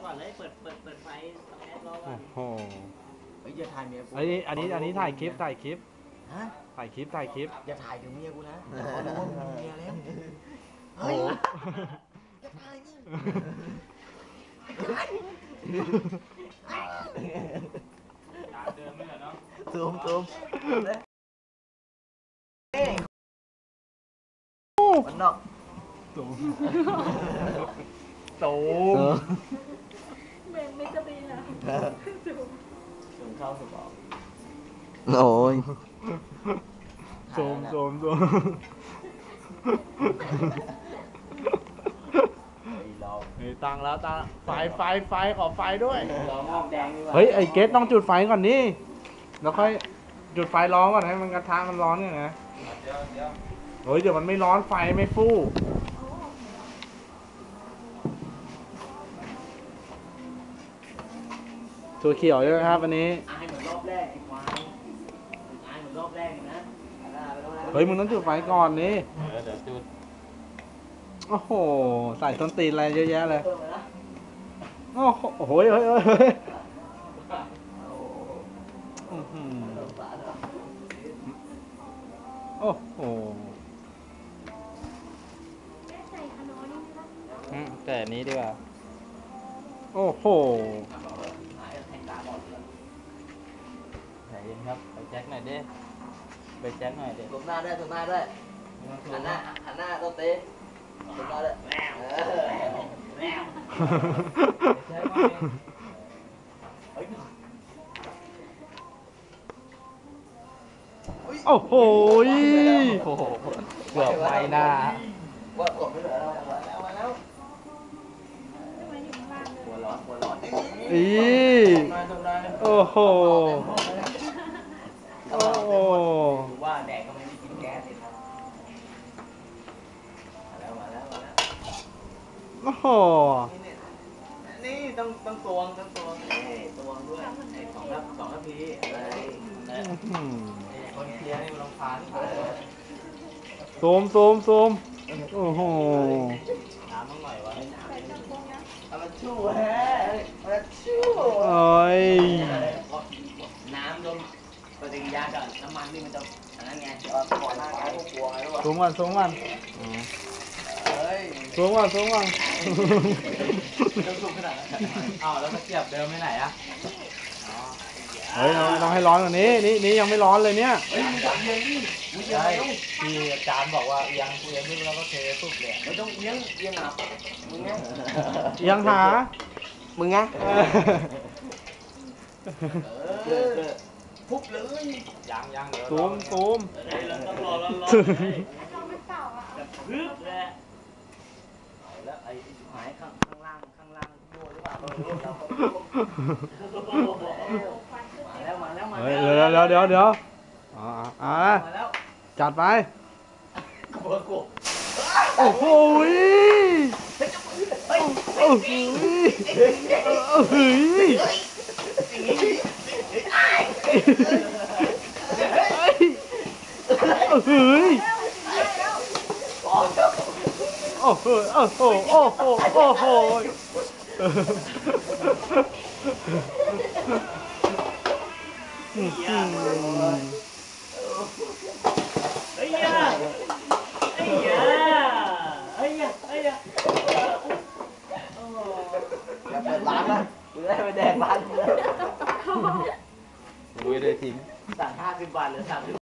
ก่อนเลยเปิดไฟแอดรอก่อนโอ้โหเฮ้ยอย่าถ่ายเมียกูอันนี้ถ่ายคลิปฮะถ่ายคลิปอย่าถ่ายถึงเมียกูนะเขารู้ว่ามึงมีเมียแล้วเฮ้ยอย่าถ่ายนี่เดิมไม่เหรอเนาะซูมมันนอกตูมไม่จะปีนะซูมเข้าสุดออกโอ้ยซูมนี่ตั้งแล้วไฟขอไฟด้วยรอมอบแดงดีกว่าเฮ้ยไอ้เกสต้องจุดไฟก่อนนี่แล้วค่อยจุดไฟร้อนก่อนให้มันกระทะมันร้อนเนี่ยนะเฮ้ยเดี๋ยวมันไม่ร้อนไฟไม่ฟู่ถั่วเขียวใช่ไหมครับอันนี้อายเหมือนรอบแรกไอ้ควายอายเหมือนรอบแรกนะเฮ้ยมึงต้องจุดไฟก่อนนี่เดี๋ยวจุดโอ้โหใส่ต้นตีนอะไรเยอะแยะเลยโอ้โหเฮ้ยโอ้โหใส่ขนมนี่นะแต่อันนี้ดีกว่าโอ้โหไหนเย็นครับไปแจ็คหน่อยดิไปแจ็คหน่อยดิซูมหน้าด้วยหันหน้าต้นเต้ซูมหน้าด้วยแมวโอ้โหเกือบไปหน้าว่ากดไม่เหลือแล้วมาแล้วหัวร้อนอีโอ้โหว่าแดกก็ไม่ได้กินแก๊สเลยครับมาแล้วโอ้โหนี่ต้องตวงนี่ตวงด้วยไอ้สองนาทีอะไรคนเคลียร์นี่มันลงพานซูมโอ้โหน้ำต้องหน่อยวะมันชู้ฮะมันชู้โอ้ยน้ำโดนปฏิกิริยากับน้ำมันนี่มันจะอันนั้นไงก่อนหน้าไงพวกกลัวไงรู้ป่ะซูมก่อนเฮ้ยซูมก่อนต้องสูงขนาดนั้นอ้าวแล้วตะเกียบเดิมไปไหนอะเฮ้ยต้องให้ร้อนกว่านี้นี่ยังไม่ร้อนเลยเนี่ยเฮ้ยมึงจับเอียงดิมึงเอียงที่อาจารย์บอกว่าเอียงนี่แล้วก็เทสุดเลยไม่ต้องเอียงหนักมึงไงเอียงหามึงไงพุบเลยยังเดี๋ยวซูมต้องรอไม่เป่าอ่ะจะพึบเลยแล้วไอ้หายข้างล่างโง่หรือเปล่ามาแล้วเฮ้ยเดี๋ยวจัดไปโอ้โหโอ้โหอย่าเปิดร้านนะกูได้ไปแดกร้านกูไม่ได้ทิ้งสั่ง50 บาทหรือ30